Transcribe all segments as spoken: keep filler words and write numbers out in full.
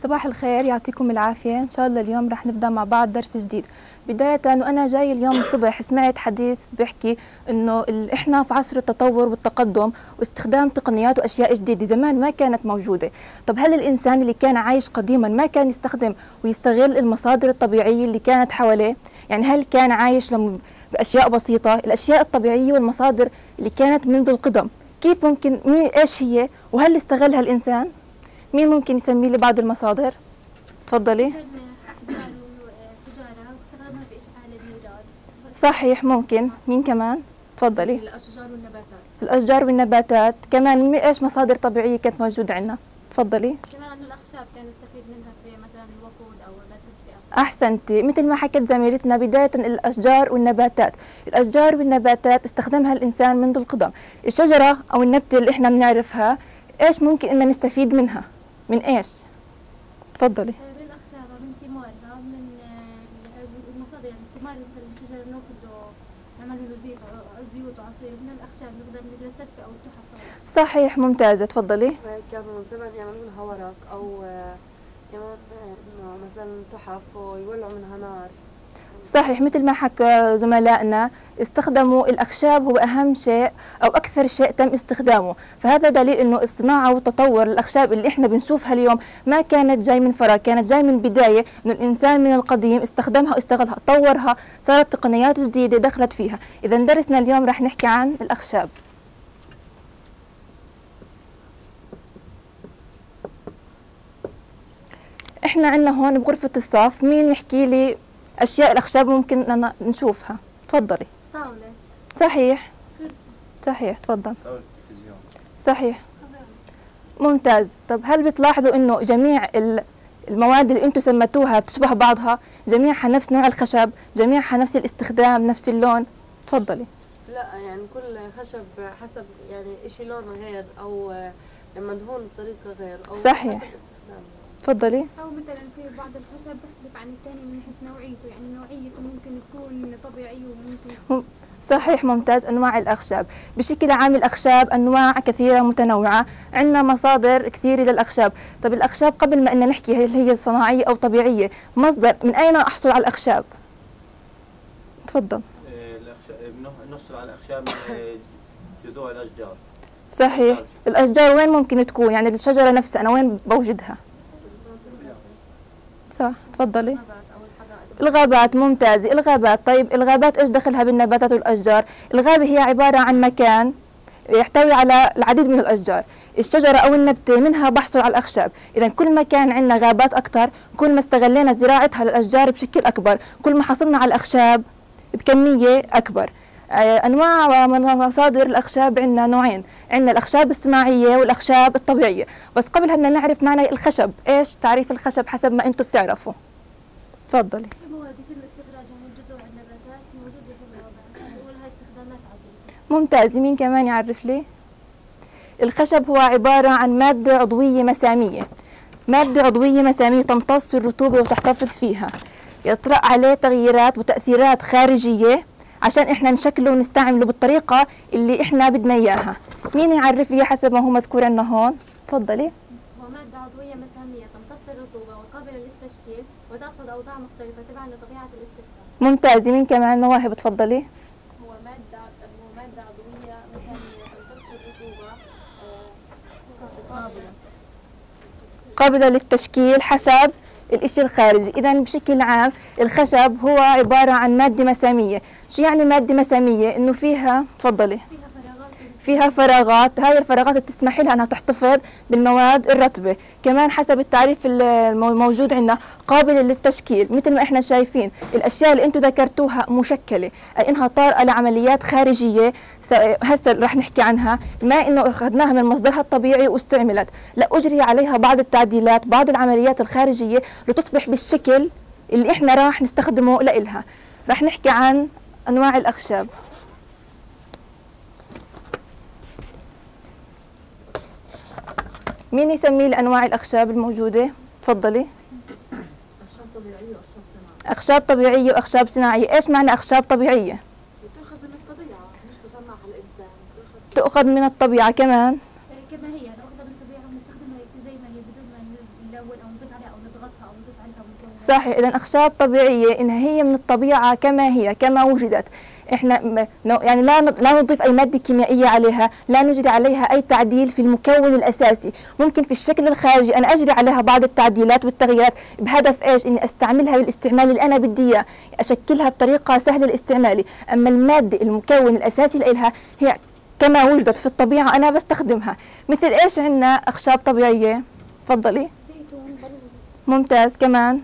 صباح الخير، يعطيكم العافية. إن شاء الله اليوم رح نبدأ مع بعض درس جديد. بداية وأنا جاي اليوم الصبح سمعت حديث بيحكي إنه إحنا في عصر التطور والتقدم واستخدام تقنيات وأشياء جديدة زمان ما كانت موجودة. طب هل الإنسان اللي كان عايش قديما ما كان يستخدم ويستغل المصادر الطبيعية اللي كانت حواليه؟ يعني هل كان عايش لم... بأشياء بسيطة؟ الأشياء الطبيعية والمصادر اللي كانت منذ القدم كيف ممكن مين إيش هي وهل استغلها الإنسان؟ مين ممكن يسمي لي بعض المصادر؟ تفضلي. صحيح، ممكن. مين كمان؟ تفضلي. الأشجار والنباتات. الأشجار والنباتات كمان. إيش مصادر طبيعية كانت موجودة عندنا؟ تفضلي. كمان الأخشاب كان نستفيد منها في مثلا الوقود أو التدفئة. أحسنتي، مثل ما حكت زميلتنا بداية الأشجار والنباتات. الأشجار والنباتات استخدمها الإنسان منذ القدم. الشجرة أو النبتة اللي إحنا بنعرفها إيش ممكن إن نستفيد منها؟ من إيش؟ تفضلي. من الأخشاب، من ثمارها، من المصادر، يعني ثمار الشجرة ناخذ نعمل له زيت زيوت وعصير. من الأخشاب نقدر للتدفئة أو التحف. صحيح، ممتازة. تفضلي. كانوا من زمان يعملوا منها ورق أو يعملوا مثلا تحف ويولعوا منها نار. صحيح، مثل ما حكى زملائنا استخدموا الأخشاب هو أهم شيء أو أكثر شيء تم استخدامه، فهذا دليل إنه الصناعة وتطور الأخشاب اللي إحنا بنشوفها اليوم ما كانت جاي من فراغ، كانت جاي من بداية إنه الإنسان من القديم استخدمها واستغلها، طورها، صارت تقنيات جديدة دخلت فيها. إذا درسنا اليوم رح نحكي عن الأخشاب. إحنا عندنا هون بغرفة الصف، مين يحكي لي أشياء الأخشاب ممكن نشوفها؟ تفضلي. طاولة. صحيح. كرسي. صحيح، تفضل. طاولة التلفزيون. صحيح. ممتاز. طب هل بتلاحظوا إنه جميع المواد اللي أنتم سميتوها بتشبه بعضها؟ جميعها نفس نوع الخشب، جميعها نفس الاستخدام، نفس اللون؟ تفضلي. لا، يعني كل خشب حسب يعني إشي لونه غير أو مدهون بطريقة غير أو صحيح. حسب استخدامه. تفضلي. أو مثلا في بعض الخشب بيختلف عن الثاني من ناحية نوعيته، يعني نوعيته ممكن تكون طبيعية وممكن. صحيح، ممتاز. أنواع الأخشاب بشكل عام، الأخشاب أنواع كثيرة متنوعة، عندنا مصادر كثيرة للأخشاب. طب الأخشاب قبل ما أن نحكي هل هي صناعية أو طبيعية، مصدر من أين أحصل على الأخشاب؟ تفضل. نحصل على الأخشاب من جذوع الأشجار. صحيح. الأشجار وين ممكن تكون؟ يعني الشجرة نفسها أنا وين بوجدها؟ صح، تفضلي. الغابات. ممتازة. الغابات. طيب الغابات ايش دخلها بالنباتات والاشجار؟ الغابة هي عبارة عن مكان يحتوي على العديد من الاشجار، الشجرة او النبتة منها بحصل على الاخشاب. اذا كل ما كان عندنا غابات اكثر، كل ما استغلينا زراعتها للاشجار بشكل اكبر، كل ما حصلنا على الاخشاب بكمية اكبر. انواع ومصادر الاخشاب عندنا نوعين، عندنا الاخشاب الصناعية والاخشاب الطبيعية. بس قبل هنا نعرف معنى الخشب، ايش تعريف الخشب حسب ما انتم بتعرفوا؟ تفضلي. مواد يتم استخراجها من جذوع النباتات موجودة في الغابات ولها استخدامات عديدة. ممتاز. مين كمان يعرف لي؟ الخشب هو عبارة عن مادة عضوية مسامية، مادة عضوية مسامية تمتص الرطوبة وتحتفظ فيها، يطرأ عليه تغييرات وتأثيرات خارجية عشان احنا نشكله ونستعمله بالطريقة اللي احنا بدنا اياها. مين يعرف لي حسب ما هو مذكور عندنا هون؟ تفضلي. هو مادة عضوية مسامية تمتص الرطوبة وقابلة للتشكيل وتأخذ أوضاع مختلفة تبعا لطبيعة الاستخدام. ممتازة. مين كمان؟ مواهب، تفضلي. هو مادة هو مادة عضوية مسامية تمتص الرطوبة قابلة قابلة للتشكيل حسب الإشي الخارجي. إذا بشكل عام الخشب هو عبارة عن مادة مسامية. شو يعني مادة مسامية؟ إنه فيها، تفضلي، فيها فراغات فيها فراغات، هاي الفراغات بتسمح لها انها تحتفظ بالمواد الرطبه. كمان حسب التعريف الموجود عندنا قابله للتشكيل، مثل ما احنا شايفين الاشياء اللي انتم ذكرتوها مشكله، اي انها طارئه لعمليات خارجيه. هسه رح نحكي عنها، ما انه اخذناها من مصدرها الطبيعي واستعملت، لا، اجري عليها بعض التعديلات، بعض العمليات الخارجيه لتصبح بالشكل اللي احنا راح نستخدمه لإلها. رح نحكي عن انواع الاخشاب. مين يسمي لي انواع الاخشاب الموجوده؟ تفضلي. أخشاب طبيعية وأخشاب صناعية. اخشاب طبيعيه واخشاب صناعيه. ايش معنى اخشاب طبيعيه؟ تؤخذ من الطبيعة، مش تصنع على الإنسان. تؤخذ من الطبيعه. كمان كما هي ناخذها من الطبيعة ونستخدمها زي ما هي بدون ما نلون أو نضيف عليها أو صحيح. إذا أخشاب طبيعية إنها هي من الطبيعة كما هي كما وجدت، احنا يعني لا لا نضيف اي ماده كيميائيه عليها، لا نجري عليها اي تعديل في المكون الاساسي. ممكن في الشكل الخارجي انا اجري عليها بعض التعديلات والتغييرات بهدف ايش؟ اني استعملها بالاستعمال اللي انا بدي اياه، اشكلها بطريقه سهله الاستعمال. اما الماده المكون الاساسي لها هي كما وجدت في الطبيعه انا بستخدمها. مثل ايش عندنا اخشاب طبيعيه؟ تفضلي. زيتون، بلوط. ممتاز. كمان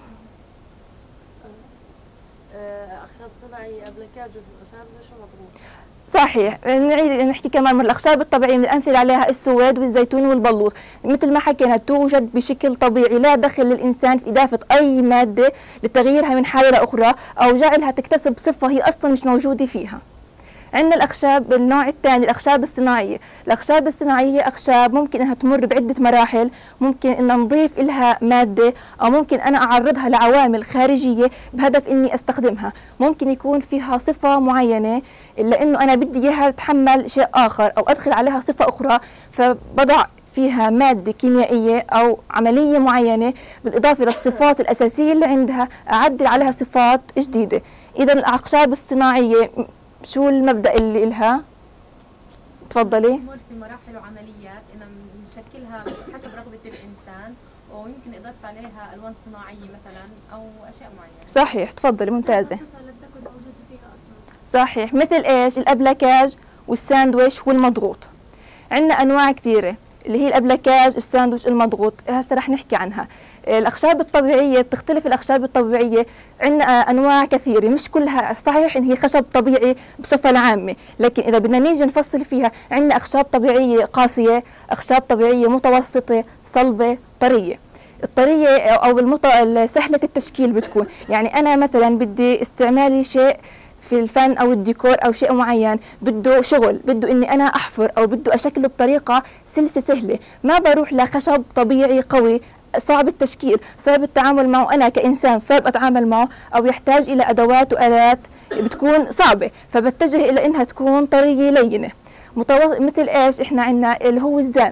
اخشاب صناعيه، ابلكاج وساندويش ومضغوط. صحيح. نعيد نحكي كمان من الأخشاب الطبيعية من الأمثلة عليها السويد والزيتون والبلوط، مثل ما حكينا توجد بشكل طبيعي، لا دخل للإنسان في إضافة أي مادة لتغييرها من حالة لأخرى أو جعلها تكتسب صفة هي أصلا مش موجودة فيها. عندنا الأخشاب النوع الثاني الأخشاب الصناعية. الأخشاب الصناعية أخشاب ممكن أنها تمر بعدة مراحل، ممكن أن نضيف لها مادة أو ممكن أنا أعرضها لعوامل خارجية بهدف إني أستخدمها. ممكن يكون فيها صفة معينة إلا إنه أنا بدي إياها تتحمل شيء آخر أو أدخل عليها صفة أخرى، فبضع فيها مادة كيميائية أو عملية معينة بالإضافة للصفات الأساسية اللي عندها أعدل عليها صفات جديدة. إذا الأخشاب الصناعية شو المبدأ اللي إلها؟ تفضلي. تمر في مراحل وعمليات إن نشكلها حسب رغبة الإنسان، ويمكن إضافة عليها ألوان صناعية مثلا أو أشياء معينة. صحيح. تفضلي. ممتازة. الصفة اللي بتكون موجودة فيها أصلا. صحيح. مثل إيش؟ الأبلكاج والساندويش والمضغوط. عندنا أنواع كثيرة اللي هي الأبلكاج الساندويش المضغوط، هسه رح نحكي عنها. الأخشاب الطبيعية بتختلف. الأخشاب الطبيعية عندنا أنواع كثيرة، مش كلها صحيح إن هي خشب طبيعي بصفة العامة، لكن إذا بدنا نيجي نفصل فيها عندنا أخشاب طبيعية قاسية، أخشاب طبيعية متوسطة، صلبة، طرية. الطرية أو المط... سهلة التشكيل بتكون، يعني أنا مثلا بدي استعمالي شيء في الفن أو الديكور أو شيء معين بده شغل، بده إني أنا أحفر أو بده أشكله بطريقة سلسة سهلة، ما بروح لخشب طبيعي قوي صعب التشكيل، صعب التعامل معه، أنا كإنسان صعب أتعامل معه أو يحتاج إلى أدوات وآلات بتكون صعبة، فبتجه إلى إنها تكون طرية لينة. متوسط مثل إيش؟ إحنا عندنا اللي هو الزان،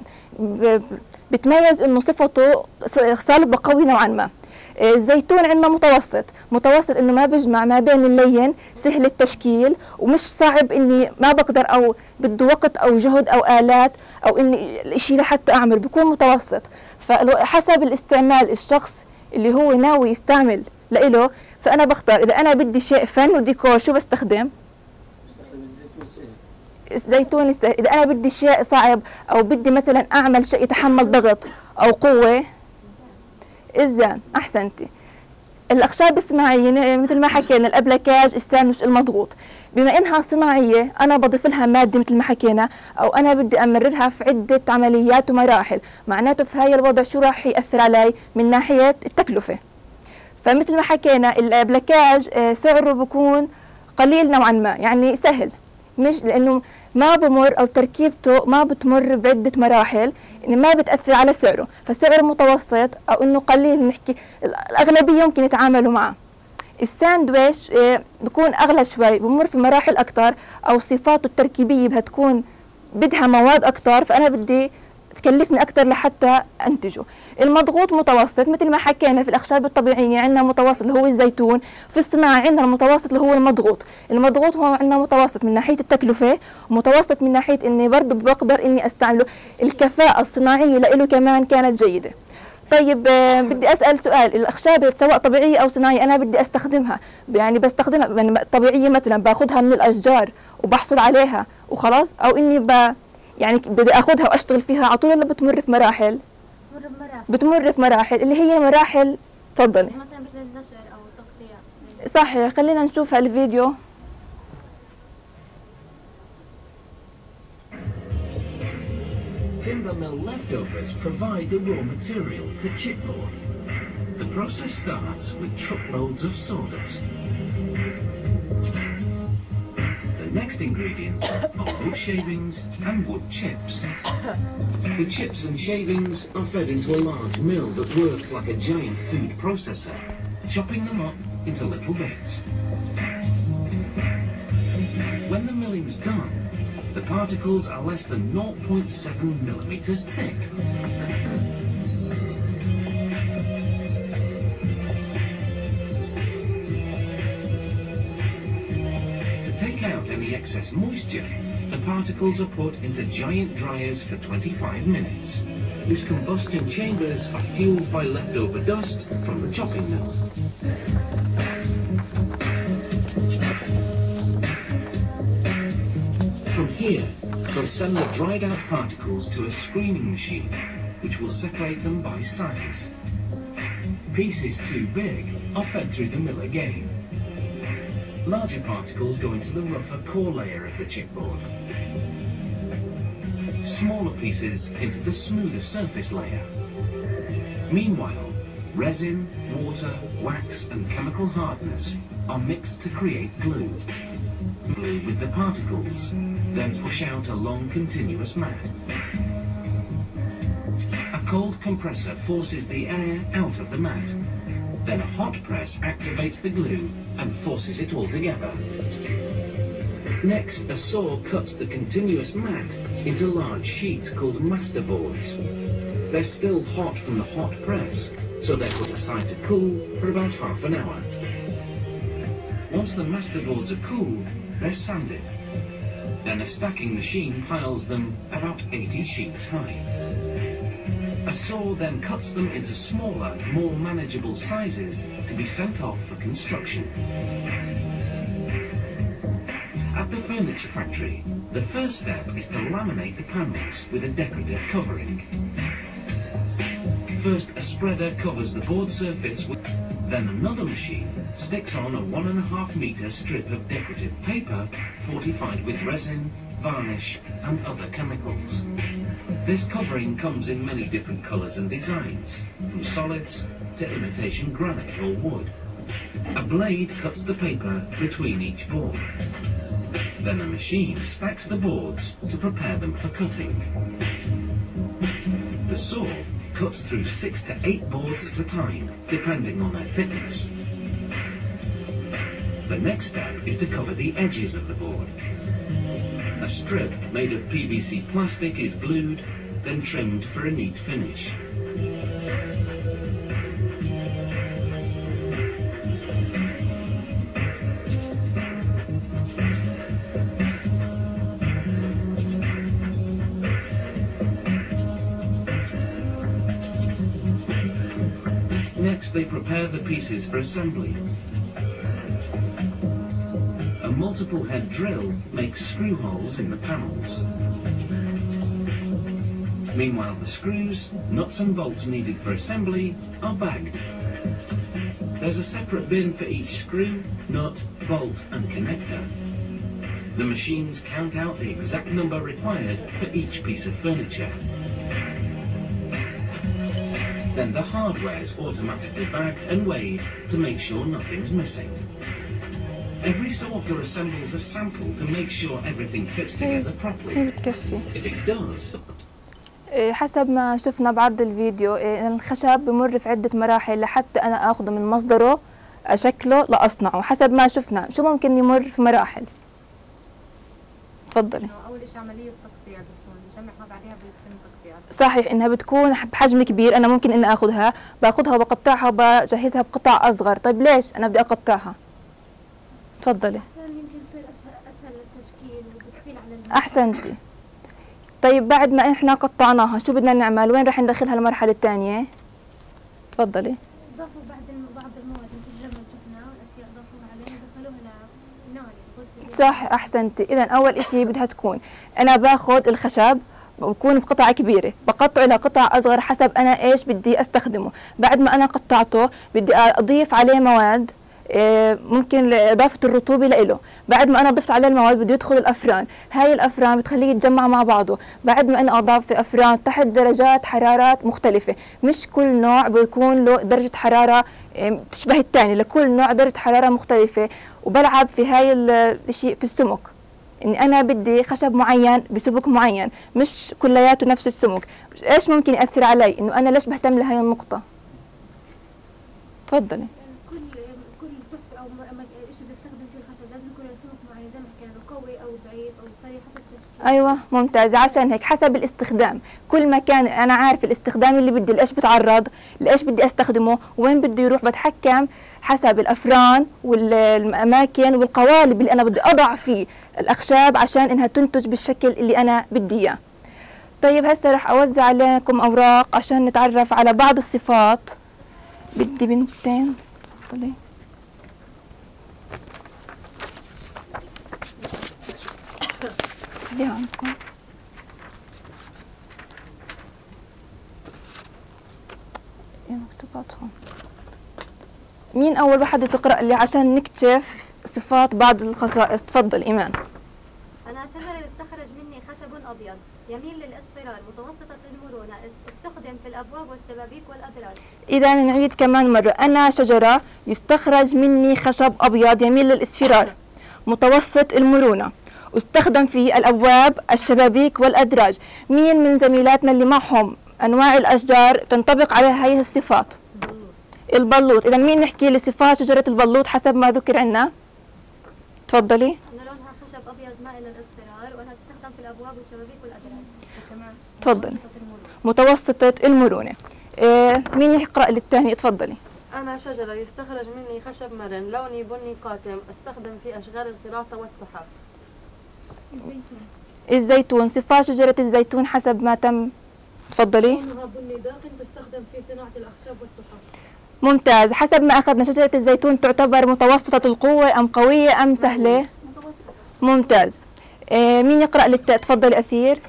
بتميز إنه صفته صلب وقوي نوعا ما. الزيتون عندنا متوسط، متوسط إنه ما بيجمع ما بين اللين، سهل التشكيل ومش صعب إني ما بقدر أو بده وقت أو جهد أو آلات أو إني الإشي لحتى أعمل، بيكون متوسط. فحسب الاستعمال الشخص اللي هو ناوي يستعمل لإله، فأنا بختار إذا أنا بدي شيء فن وديكور شو بستخدم؟ الزيتون سهل. إذا أنا بدي شيء صعب أو بدي مثلا أعمل شيء يتحمل ضغط أو قوة، الزان. أحسنتي. الأخشاب الصناعية مثل ما حكينا الأبلكاج الساندويش المضغوط، بما إنها صناعية أنا بضيف لها مادة مثل ما حكينا أو أنا بدي أمررها في عدة عمليات ومراحل، معناته في هاي الوضع شو راح يأثر علي من ناحية التكلفة. فمثل ما حكينا الأبلكاج سعره بكون قليل نوعا ما، يعني سهل، مش لأنه ما بمر أو تركيبته ما بتمر بعدة مراحل، يعني ما بتأثر على سعره، فسعره متوسط أو إنه قليل، نحكي الأغلبية يمكن يتعاملوا معه. الساندويش بكون أغلى شوي، بمر في مراحل أكتر أو صفاته التركيبية بدها تكون بدها مواد أكتر، فأنا بدي تكلفني أكتر لحتى أنتجه. المضغوط متوسط مثل ما حكينا في الأخشاب الطبيعية عندنا متوسط اللي هو الزيتون، في الصناعة عندنا المتوسط اللي هو المضغوط. المضغوط هو عندنا متوسط من ناحية التكلفة ومتوسط من ناحية إني برضه بقدر إني أستعمله، الكفاءة الصناعية له كمان كانت جيدة. طيب آه بدي أسأل سؤال، الأخشاب سواء طبيعية أو صناعية أنا بدي أستخدمها، يعني بستخدمها يعني طبيعية مثلا باخذها من الأشجار وبحصل عليها وخلاص، أو إني ب يعني بدي أخذها وأشتغل فيها على طول، ولا بتمر في مراحل؟ بتمر بمراحل. بتمر في مراحل اللي هي مراحل. تفضلي. مثلا مثل النشر أو التقطيع. صحيح. خلينا نشوف هالفيديو. Timber mill leftovers provide the raw material for chipboard. The process starts with truckloads of sawdust. The next ingredients are wood shavings and wood chips. The chips and shavings are fed into a large mill that works like a giant food processor, chopping them up into little bits. When the milling's done, the particles are less than zero point seven millimeters thick. any excess moisture, the particles are put into giant dryers for twenty-five minutes, whose combustion chambers are fueled by leftover dust from the chopping mill. From here, they'll send the dried out particles to a screening machine, which will separate them by size. Pieces too big are fed through the mill again. Larger particles go into the rougher core layer of the chipboard. Smaller pieces into the smoother surface layer. Meanwhile, resin, water, wax and chemical hardeners are mixed to create glue. Glue with the particles, then push out a long continuous mat. A cold compressor forces the air out of the mat. Then a hot press activates the glue and forces it all together. Next, a saw cuts the continuous mat into large sheets called masterboards. They're still hot from the hot press, so they're put aside to cool for about half an hour. Once the masterboards are cool, they're sanded. Then a stacking machine piles them about eighty sheets high. A saw then cuts them into smaller, more manageable sizes to be sent off for construction. At the furniture factory, the first step is to laminate the panels with a decorative covering. First, a spreader covers the board surface with... Then another machine sticks on a one and a half meter strip of decorative paper fortified with resin, varnish and other chemicals. This covering comes in many different colours and designs, from solids to imitation granite or wood. A blade cuts the paper between each board. Then a machine stacks the boards to prepare them for cutting. The saw cuts through six to eight boards at a time, depending on their thickness. The next step is to cover the edges of the board. A strip made of P V C plastic is glued, then trimmed for a neat finish. Next, they prepare the pieces for assembly. A multiple head drill makes screw holes in the panels. Meanwhile, the screws, nuts and bolts needed for assembly are bagged. There's a separate bin for each screw, nut, bolt and connector. The machines count out the exact number required for each piece of furniture. Then the hardware is automatically bagged and weighed to make sure nothing's missing. Every sorter assembles a sample to make sure everything fits together properly. If it does... حسب ما شفنا بعرض الفيديو الخشب بمر في عدة مراحل لحتى أنا أخذه من مصدره أشكله لأصنعه. حسب ما شفنا شو ممكن يمر في مراحل. تفضلي. أول شيء عملية تقطيع بتكون جمعها بعدها بيتم تقطيع. صحيح إنها بتكون بحجم كبير، أنا ممكن إني أخذها باخذها وبقطعها وبجهزها بقطع أصغر. طيب ليش أنا بدي أقطعها؟ تفضلي. أحسن يمكن تصير أسهل للتشكيل وبتقيل على الماء. أحسنتي. طيب بعد ما إحنا قطعناها شو بدنا نعمل؟ وين رح ندخلها المرحلة الثانية؟ تفضلي. ضافوا بعد بعض المواد مثل الجمل شفناه والأشياء ضافوها عليه ودخلوها لنار. صح أحسنتي. إذا أول إشي بدها تكون أنا باخذ الخشب بكون بقطع كبيرة بقطعه لقطع أصغر حسب أنا إيش بدي أستخدمه. بعد ما أنا قطعته بدي أضيف عليه مواد ممكن إضافة الرطوبة لإله. بعد ما أنا ضفت عليه المواد بده يدخل الأفران. هاي الأفران بتخليه يتجمع مع بعضه. بعد ما أنا أضاف في أفران تحت درجات حرارات مختلفة، مش كل نوع بيكون له درجة حرارة تشبه الثاني، لكل نوع درجة حرارة مختلفة. وبلعب في هاي الشيء في السمك، إني أنا بدي خشب معين بسمك معين، مش كلياته نفس السمك. إيش ممكن يأثر علي؟ إنه أنا ليش بهتم لهي النقطة؟ تفضلي. كل كل تحفة أو ايش بدي استخدم فيه الخشب لازم يكون له سمك معين زي ما حكينا له قوي او ضعيف او طري حسب التشكيل. ايوه ممتازه. عشان هيك حسب الاستخدام، كل ما كان انا عارف الاستخدام اللي بدي لايش بتعرض، لايش بدي استخدمه، وين بده يروح، بتحكم حسب الافران والاماكن والقوالب اللي انا بدي اضع فيه الاخشاب عشان انها تنتج بالشكل اللي انا بدي اياه. طيب هسه رح اوزع عليكم اوراق عشان نتعرف على بعض الصفات. بدي بنتين. تفضلي. خليها عندكم. يا مكتوبات هون. مين أول وحدة تقرأ لي عشان نكتشف صفات بعض الخصائص؟ تفضل إيمان. أنا شجرة يستخرج مني خشب أبيض يميل للاصفرار متوسطة المرونة استخدم في الأبواب والشبابيك والأدراج. إذا نعيد كمان مرة، أنا شجرة يستخرج مني خشب أبيض يميل للاصفرار متوسط المرونة واستخدم في الأبواب الشبابيك والأدراج. مين من زميلاتنا اللي معهم أنواع الأشجار تنطبق عليها هذه الصفات؟ البلوط. إذا مين نحكي لي صفات شجرة البلوط حسب ما ذكر عنا؟ تفضلي. أن لونها خشب أبيض مائل للاصفرار وأنها تستخدم في الأبواب والشبابيك والأدراج. وكمان تفضلي. متوسطة المرونة. إيه مين يقرأ للثاني؟ تفضلي. أنا شجرة يستخرج مني خشب مرن لوني بني قاتم أستخدم في أشغال الخراطة والتحف. الزيتون. الزيتون. صفات شجرة الزيتون حسب ما تم. تفضلي. لونها بني داكن تستخدم في صناعة الأخشاب والتحف. ممتاز. حسب ما أخذنا شجرة الزيتون تعتبر متوسطة القوة أم قوية أم سهلة؟ متوسطة. ممتاز. إيه مين يقرأ للتاء؟ تفضلي أثير.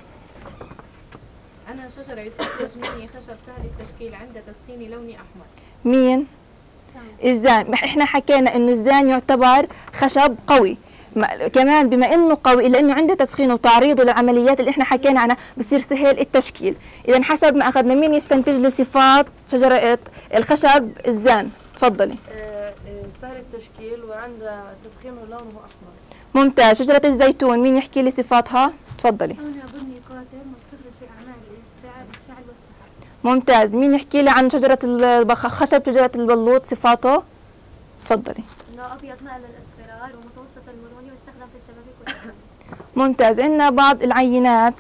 أنا شجرة يستخرج مني خشب سهل التشكيل عند تسخين لوني أحمر. مين؟ الزان. احنا حكينا انه الزان يعتبر خشب قوي، كمان بما انه قوي الا انه عنده تسخين وتعريض للعمليات اللي احنا حكينا عنها بصير سهل التشكيل. اذا حسب ما اخذنا مين يستنتج لي صفات شجره الخشب الزان؟ تفضلي. آه، آه، سهل التشكيل وعند تسخينه لونه أحمر. ممتاز. شجره الزيتون مين يحكي لي صفاتها؟ تفضلي. لونها بني قاتم وتستخرج في أعمال الشعر الشعر والتحف. ممتاز. مين يحكي لي عن شجره البخ... خشب شجره البلوط صفاته؟ تفضلي. انه ابيض مائل للاصفرار ومتوسط المرونة ويستخدم في الشبابيك والأدراج. ممتاز. عندنا بعض العينات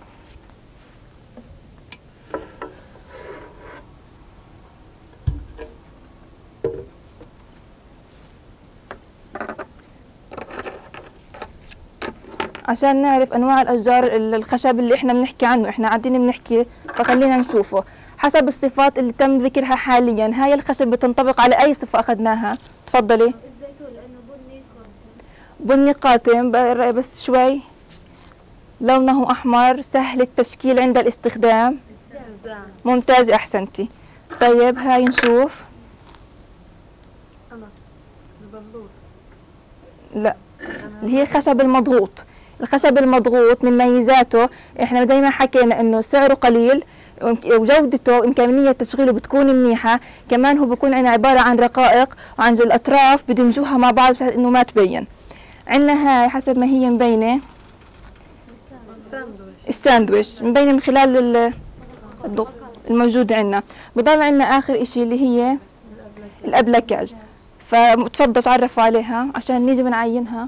عشان نعرف انواع الاشجار الخشب اللي احنا بنحكي عنه. احنا قاعدين بنحكي فخلينا نشوفه حسب الصفات اللي تم ذكرها حاليا. هاي الخشب بتنطبق على اي صفة اخذناها؟ تفضلي. الزيتون لانه بني قاتم. بني قاتم بس شوي، لونه احمر، سهل التشكيل عند الاستخدام. الزان. ممتاز احسنتي. طيب هاي نشوف. أنا البلوط. لا اللي هي خشب المضغوط. الخشب المضغوط من ميزاته احنا زي ما حكينا انه سعره قليل وجودته امكانيه تشغيله بتكون منيحه، كمان هو بيكون عنا عباره عن رقائق وعن الاطراف بدمجوها مع بعض بحيث انه ما تبين. عندنا هاي حسب ما هي مبينه الساندويش مبينه من خلال الضغط الموجود عندنا. بضل عندنا اخر اشي اللي هي الابلكاج، فتفضل تعرفوا عليها عشان نيجي بنعينها.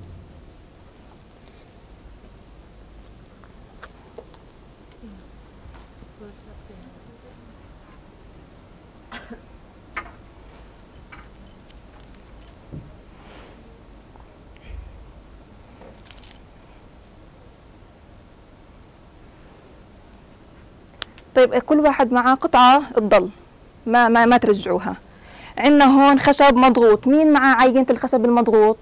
طيب كل واحد معاه قطعة تضل ما ما ما ترجعوها. عندنا هون خشب مضغوط. مين معاه عينة الخشب المضغوط؟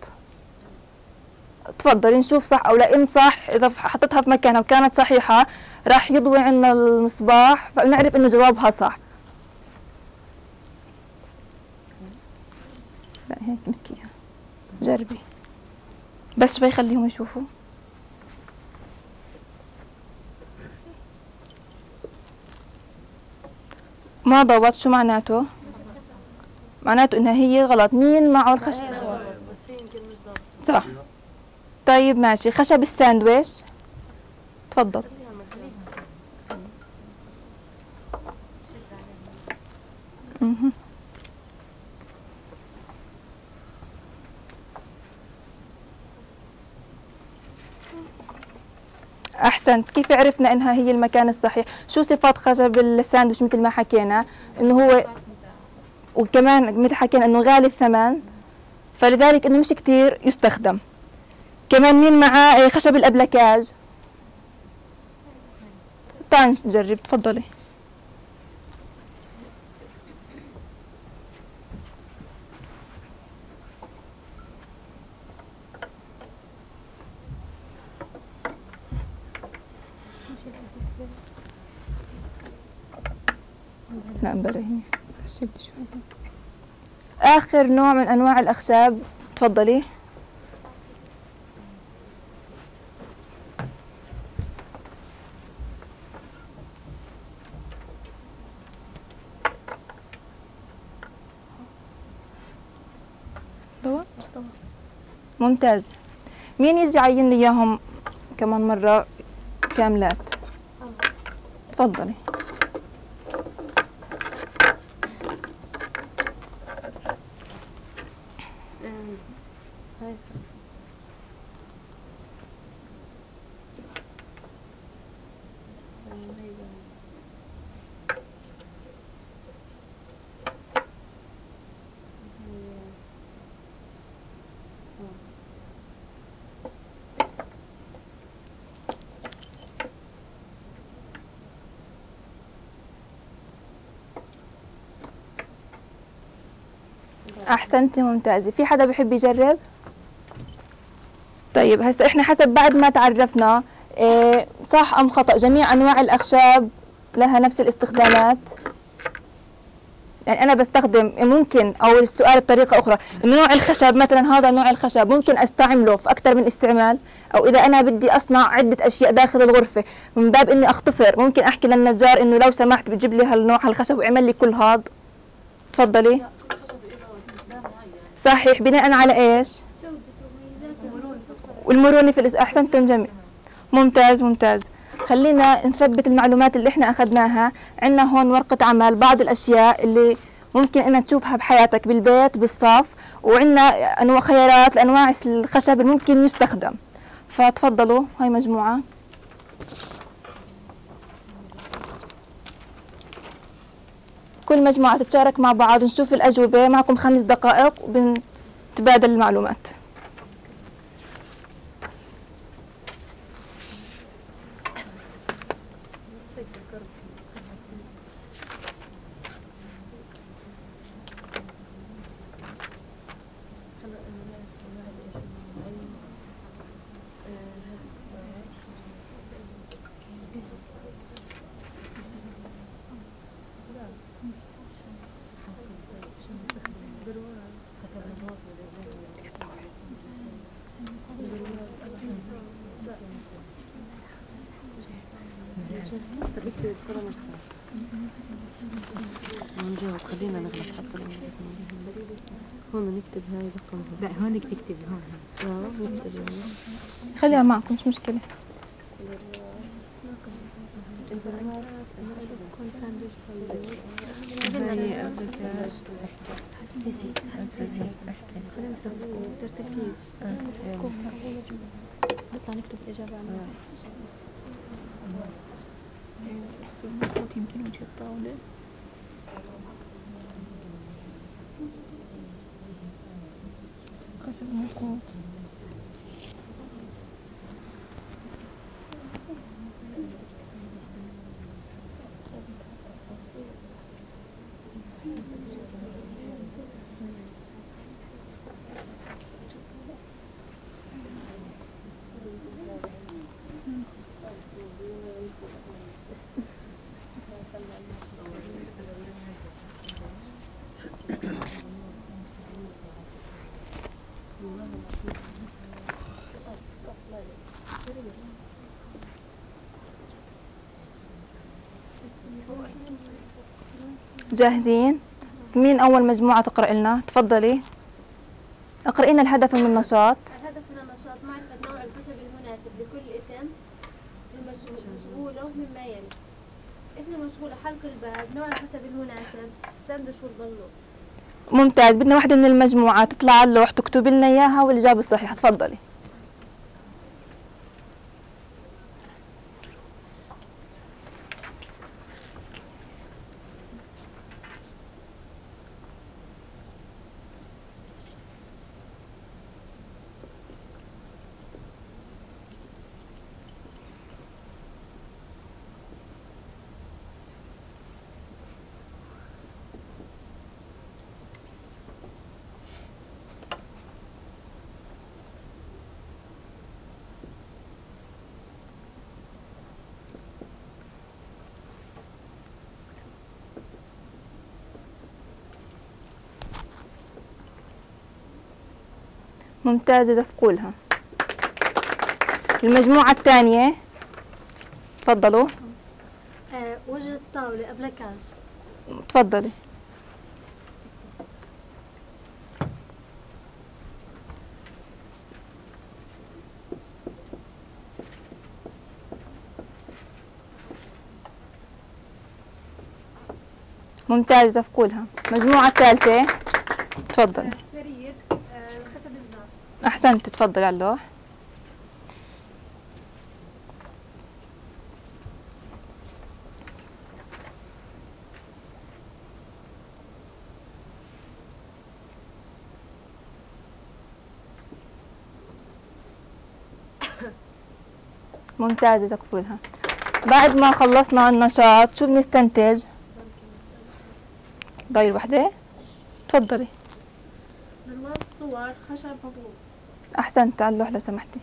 تفضلي نشوف صح او لا. ان صح اذا حطيتها في مكانها وكانت صحيحة راح يضوي عنا المصباح فبنعرف انه جوابها صح. لا هيك مسكيها. جربي بس شوي خليهم يشوفوا. ما ضوت. شو معناته؟ معناته انها هي غلط. مين معه الخشب؟ صح. طيب ماشي. خشب الساندويش تفضل. أحسنت. كيف عرفنا إنها هي المكان الصحيح؟ شو صفات خشب الساندويش مثل ما حكينا إنه هو، وكمان مثل حكينا إنه غالي الثمن، فلذلك إنه مش كتير يستخدم. كمان مين معاه خشب الأبلكاج؟ تعال نجرب، تفضلي. لا انبرهي شد شوي. آخر نوع من أنواع الأخشاب، تفضلي. ممتاز. مين يجي يعين لي اياهم كمان مرة كاملات؟ تفضلي. أحسنتي، ممتازة. في حدا بحب يجرب؟ طيب هسا إحنا حسب بعد ما تعرفنا إيه صح أم خطأ جميع أنواع الأخشاب لها نفس الاستخدامات؟ يعني أنا بستخدم ممكن، أو السؤال بطريقة أخرى، إنه نوع الخشب مثلا، هذا نوع الخشب ممكن أستعمله في أكثر من استعمال، أو إذا أنا بدي أصنع عدة أشياء داخل الغرفة من باب إني أختصر ممكن أحكي للنجار إنه لو سمحت بتجيب لي هالنوع هالخشب ويعمل لي كل هذا. تفضلي. صحيح، بناء على ايش؟ والمرونة في الإس... أحسنتم جميع. ممتاز ممتاز. خلينا نثبت المعلومات اللي احنا أخذناها. عندنا هون ورقة عمل بعض الأشياء اللي ممكن أنك تشوفها بحياتك بالبيت بالصف، وعندنا أنواع خيارات لأنواع الخشب اللي ممكن يستخدم. فتفضلوا، هاي مجموعة. كل مجموعة تتشارك مع بعض، نشوف الأجوبة. معكم خمس دقائق وبنتبادل المعلومات. نجاوب، خلينا نغلط حتى هون نكتب هاي رقم. لا هونك تكتبي هون. اه نكتب هون. خليها معكم مش مشكلة. نطلع نكتب الإجابة على يمكن وجه الطاولة. خشب مضغوط. جاهزين؟ مين أول مجموعة تقرأ لنا؟ تفضلي. اقرأي لنا الهدف من النشاط. الهدف من النشاط معرفة نوع الخشب المناسب لكل اسم مشغوله مما يلي. اسم مشغوله حلق الباب، نوع الخشب المناسب، السندويش والبلوط. ممتاز. بدنا واحدة من المجموعات تطلع على اللوح تكتبي لنا إياها والإجابة الصحيحة. تفضلي. ممتازة زفقولها. المجموعة الثانية تفضلوا. آه وجه الطاولة أبلكاج. تفضلي. ممتاز زفقولها. المجموعة الثالثة تفضلي. سرير آه الخشب الزار. أحسنت تفضلي على اللوح. ممتازة زقفولها. بعد ما خلصنا النشاط شو بنستنتج؟ ضايل وحدة؟ تفضلي. برواز صور خشب مضغوط. أحسنت على اللوح لو سمحتي.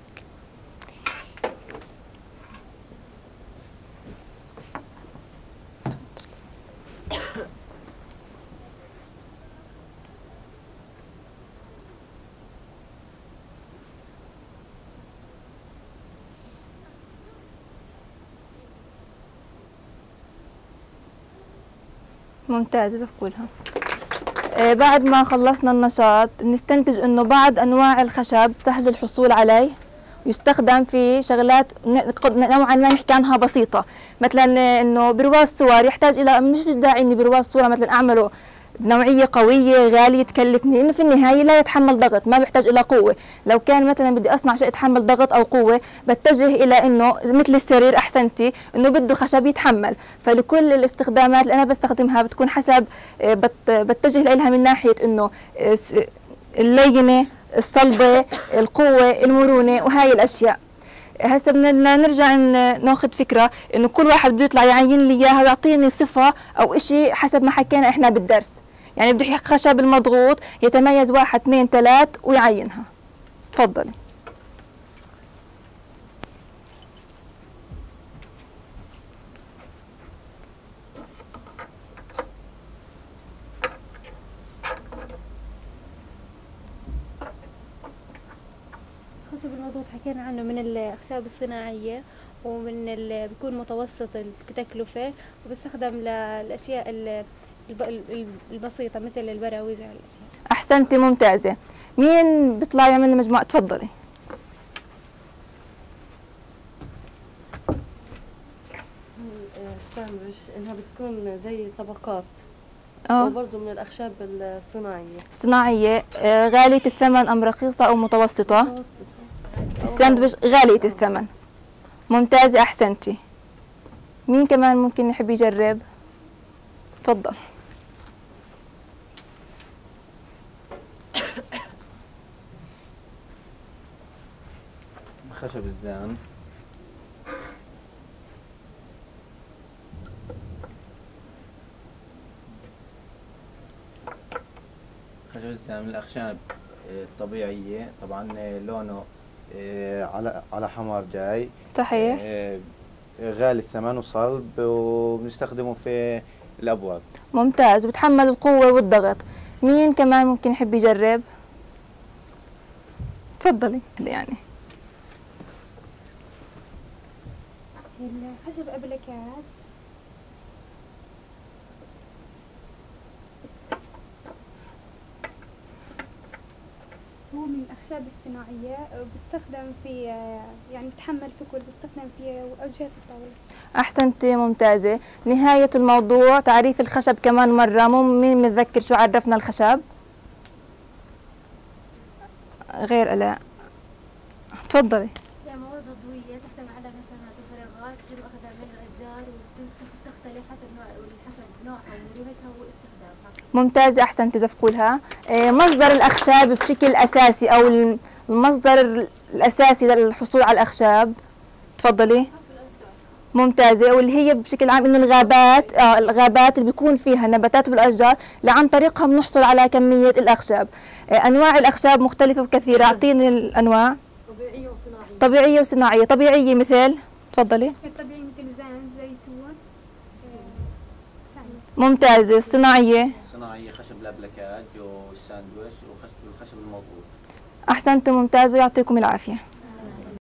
ممتازة زفقولها. آه بعد ما خلصنا النشاط نستنتج انه بعض انواع الخشب سهل الحصول عليه ويستخدم في شغلات نوعا ما نحكي عنها بسيطة، مثلا انه برواز صور يحتاج الى مش فيش داعي اني برواز صورة مثلا اعمله بنوعية قوية غالية تكلفني، انه في النهاية لا يتحمل ضغط، ما بيحتاج الى قوة. لو كان مثلا بدي اصنع شيء يتحمل ضغط او قوة بتجه الى انه مثل السرير احسنتي انه بده خشب يتحمل، فلكل الاستخدامات اللي انا بستخدمها بتكون حسب بتجه لها من ناحية انه اللينة، الصلبة، القوة، المرونة وهاي الاشياء. هسه بدنا نرجع ناخذ فكرة انه كل واحد بده يطلع يعين لي اياها ويعطيني صفة او اشي حسب ما حكينا احنا بالدرس. يعني بده يحكي خشب المضغوط يتميز واحد اثنين ثلاث ويعينها. تفضلي. الخشب المضغوط حكينا عنه من الأخشاب الصناعية ومن ال... بيكون متوسط التكلفة وبستخدم للأشياء ال... البسيطة مثل البراويز والأشياء. أحسنتي ممتازة. مين بيطلع يعمل لي مجموعة؟ تفضلي. الساندويش انها بتكون زي طبقات اه وبرضه من الأخشاب الصناعية. صناعية. آه غالية الثمن أم رخيصة أو متوسطة؟ متوسطة. الساندويش غالية الثمن. ممتازة أحسنتي. مين كمان ممكن يحب يجرب؟ تفضل. خشب الزان. خشب الزان من الأخشاب الطبيعية، طبعا لونه على على حمار جاي. صحيح. غالي الثمن وصلب وبنستخدمه في الأبواب. ممتاز. بتحمل القوة والضغط. مين كمان ممكن يحب يجرب؟ تفضلي. يعني الخشب أبلكاج. هو من الأخشاب الصناعية بيستخدم في يعني بتحمل في كل بيستخدم في أوجهة الطاولة. أحسنتي ممتازة. نهاية الموضوع تعريف الخشب كمان مرة. مو مين متذكر شو عرفنا الخشب؟ غير ألاء. تفضلي. هي مواد عضوية تحتوي على رسمات وفراغات يتم أخذها من الأشجار وتختلف حسب نوع حسب نوعها ومرونتها واستخدامها. ممتازة أحسنتي زفقولها. إيه مصدر الأخشاب بشكل أساسي أو المصدر الأساسي للحصول على الأخشاب؟ تفضلي. ممتازة. واللي هي بشكل عام إنه الغابات آه الغابات اللي بيكون فيها نباتات بالأشجار اللي عن طريقها بنحصل على كمية الأخشاب. آه أنواع الأخشاب مختلفة وكثيرة. أعطيني الأنواع. طبيعية وصناعية. طبيعية وصناعية. طبيعية مثل؟ تفضلي. الطبيعي مثل زان، زيتون، سعيد. ممتازة. الصناعية؟ صناعية خشب الأبلكاج والساندويش والخشب المضغوط. أحسنتم، ممتاز، ويعطيكم العافية.